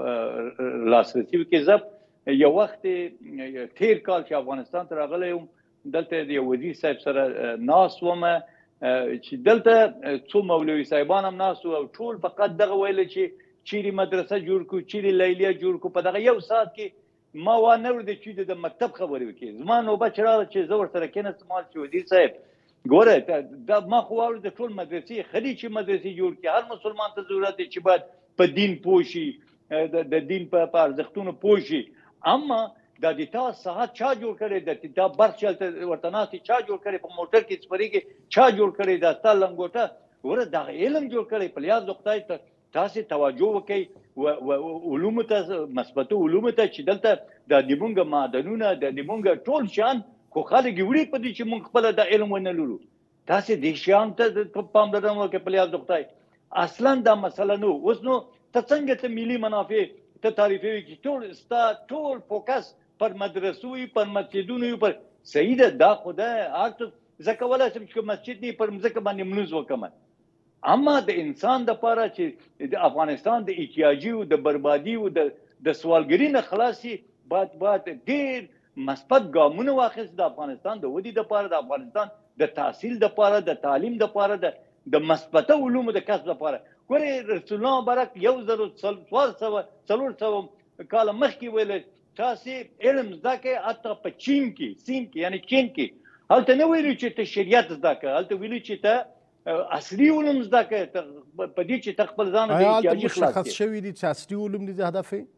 لاسرسي وکړي. زه یو وخت تیر کال چې افغانستان ته راغلی یم، دلته د یو وزیر صاحب سره ناست وم چې دلته څو مولوي صاحبان هم ناست وو او ټول فقط دغه ویل چې چیرې مدرسه جوړ کړو، چیرې لیلیه جوړ کړو. په دغه یو ساعت کې ما وانه اورېدې چې د مکتب خبرې وکړي. زما نوبت چې راغله چې زه ورسره کېناستم چې وزیر صاحب ګوره دا ما خو واورېده ټول مدرسې ښه دي چې مدرسې جوړ کړي، هر مسلمان ته ضرورت دی چې باید په دین پوه شي، د دین په ارزښتونو پوه شي. اما دا د تا ساعت چا جوړ کړی، د تا برق چې ورته ناست چا جوړ کړی، په موټر کې سپرېږي چا جوړ کړی، دا ستا لنګوټه ګوره دغه علم جوړ کړی. په لیاز د خدای ته تاسې توجه وکړئ علومو ته، مثبتو علومو ته چې دلته د زموږ معدنونه د زموږ ټول شیان خو خلک یې وړي په دې چې موږ خپله د علم ونه لرو. تاسې دې شیانو ته پاملرنه وکړئ په لیاز د خدای. اصلا دا مسله نه. اوس نو ته څنګه ته ملي منافع ته تعریفوي چې ټول ستا ټول فوکس پر مدرسو وي، پر مسجدونو وي، پر صحیح ده. دا خو ده زه کولی شم چې مسجد نه پر مځکه باندې لمونځ وکړم. اما د انسان دپاره چې د افغانستان د احتیاجي او د بربادي او د سوالګرۍ نه خلاصي، باید باید ډېر مثبت ګامونه واخیست د افغانستان د ودې دپاره، د افغانستان د تحصیل دپاره، د تعلیم دپاره، د مثبته علومو د کسب دپاره. ګورې رسول الله مبارک یو زر څوار سوه څلور سوه کاله مخکې ویل تاسې علم زده کړئ، حتی په چین کې سین کې یعنې چین کې. هلته نه ویلي چې ته شریعت زده کړه، هلته ویلي چې ته عصري علوم زده کړئ، په دې چې ته خپل ځان د احتیاجي خلاص کړې. مشخص شوي دي چې عصري علوم دي هدف یې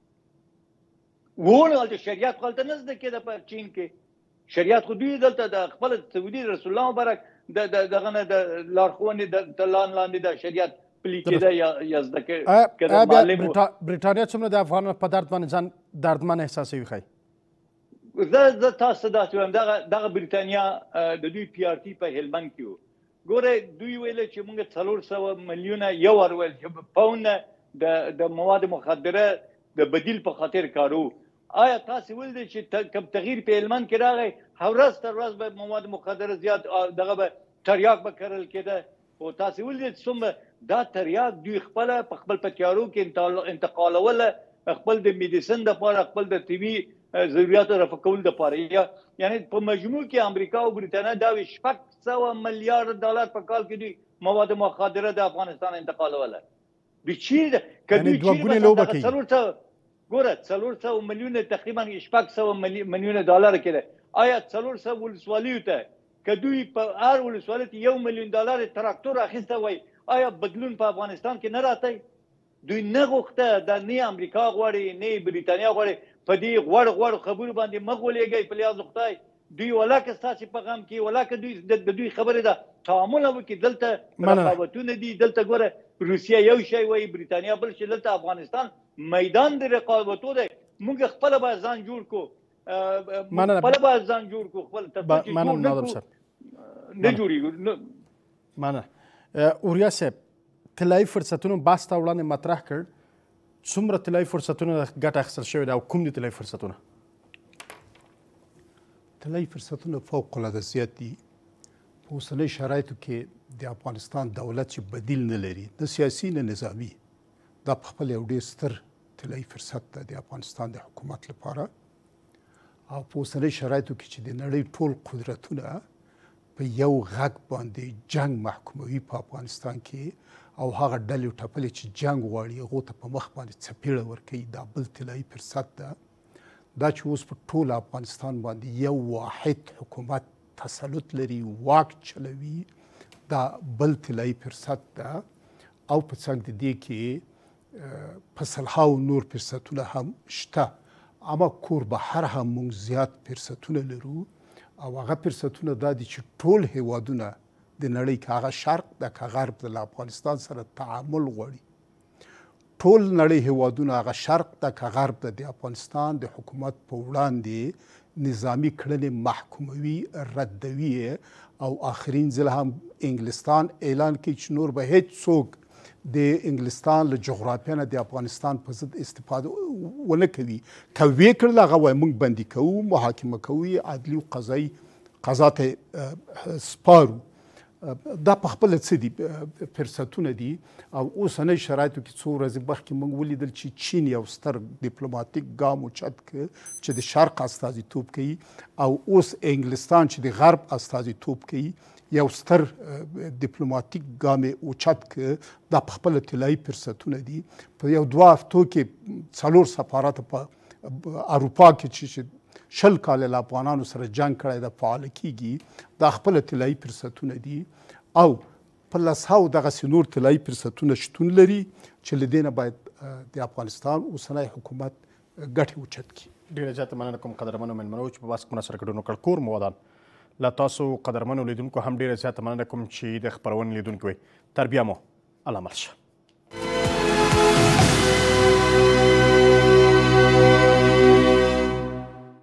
وونه هلته شریعت خو هلته نه زده کېده په چین کې. شریعت خو دوی دلته د خپل سعودي رسول الله مبارک دغه نه د لارښوونې د لان لاندې د شریعت پلي کېده یا زده کړه. برېټانیا څومره د افغانانو په درد باندې ځان دردمن احساسوي ښایي؟ زه زه تاسو ته داسې وایم، دغه برېټانیا د دوی پی آر ټي په هلمند کې وو. ګوره دوی ویل چې موږ څلور سوه میلیونه یو وار ویل چې پاونډه د مواد مخدره د بدیل په خاطر کارو. آیا تاسو ولید چې کوم تغییر په هلمند کې راغی؟ ورځ تر ورځ به مواد مخدره زیات دغه به تریاک به کرل کېده. او تاسو ولید څومره دا تریاک دوی خپل په خپل په تیارو کې انتقالول، خپل د میډیسن دپاره، خپل د طبي ضرورتو رفع کولو دپاره. یعنی په مجموع کې امریکا او بریتانیا دا وي شپږ سوه میلیارډ ډالر په کال کې دوی مواد مخدره د افغانستان انتقالوله. دوی چیرې که دوی چیرې څلور سوه ګوره څلور سوه میلیونه تقریبا شپږ سوه میلیونه ډالر کېده. آیا څلور سوه ولسوالیو ته که دوی په هر ولسوالۍ ته یو میلیون ډالر تراکتور اخیسته وای، آیا بدلون په افغانستان کې نه راتی؟ دوی نه غوښته. دا نه امریکا غواړي نه بریتانیا غواړي. په دې غوړ غوړ خبرو باندې مه غولېږئ په لیاز خدای. دوی ولاکه ستاسې په غم کې ولاکه دوی د دوی خبرې ده تعامل وکړي. دلته رقابتونه دي، دلته ګوره روسیه یو شی وایي، بریتانیا بل شی، دلته افغانستان میدان د رقابتو دی. موږ خپله باید ځان جوړ کړو، خپله باید ځان جوړ کړو. خپل تر څو چې جوړ نه کړو نه جوړېږو. مننه. اوریا صاحب، طلایي فرصتونو بحث ته وړاندې مطرح کړ. څومره طلایي فرصتونه ګټه اخیستل شوې ده او کوم دي طلایي فرصتونه؟ طلایي فرصتونه فوق العاده زیات دي. په اوسنۍ شرایطو کې د افغانستان دولت چې بدیل نه لري، نه سیاسي نه نظامي، دا په خپل یو ډېر ستر طلایي فرصت ده د افغانستان د حکومت لپاره. او په اوسنۍ شرایطو کې چې د نړۍ ټول قدرتونه په یو غږ باندې جنگ محکوموي په افغانستان کې، او هغه ډلې ټپلې چې جنگ غواړي هغو ته په مخ باندې څپېړه ورکوي، دا بل طلایي فرصت ده. دا چې اوس په ټول افغانستان باندې یو واحد حکومت تسلط لري، واک چلوي، دا بل طلایي فرصت ده. او په څنګ د دې کې په سلهاو نور فرصتونه هم شته. اما کور بهر هم موږ زیات فرصتونه لرو او هغه فرصتونه دا دي چې ټول هیوادونه د نړۍ که هغه شرق ده که غرب ده له افغانستان سره تعامل غواړي. ټول نړۍ هیوادونه هغه شرق ده که غرب ده د افغانستان د حکومت په وړاندې نظامی کړنې محکوموي، ردوي او آخرین ځل هم انګلستان اعلان کوي چې نور به هیڅ څوک د انګلستان له جغرافیه نه د افغانستان په ضد استفاده ونه کوي. که ویې کړل هغه وایي موږ بندي کوو، محاکمه کوو، عدلي او قضایي قضا ته سپارو. دا په خپله څه دي فرصتونه دي. او اوسنۍ شرایطو کې څو ورځې مخکې موږ ولیدل چې چین یو ستر ډیپلوماتیک ګام اوچت کړ چې د شرق استازیتوب کوي، او اوس انګلستان چې د غرب استازیتوب کوي یو ستر ډیپلوماتیک ګام اوچت کړ. دا په خپله طلایي فرصتونه دي. په یو دوه هفتو کې څلور سفارت په اروپا کې چې شل کاله له افغانانو سره جنګ کړی ده فعاله کیږي. دا خپله طلایي فرصتونه دي. او په لسهاو دغسې نور طلایي فرصتونه شتون لري چې له دې نه باید د افغانستان اوسنی حکومت ګټې اوچت کړي. ډېره زیاته مننه کوم قدرمنو مېلمنو چې په بحث کې مو سره ګډون وکړ. کور مو ودان. له تاسو قدرمنو لیدونکو هم ډېره زیاته مننه کوم چې د خپرونې لیدونکي وئ. تر بیا مو الله مل شه.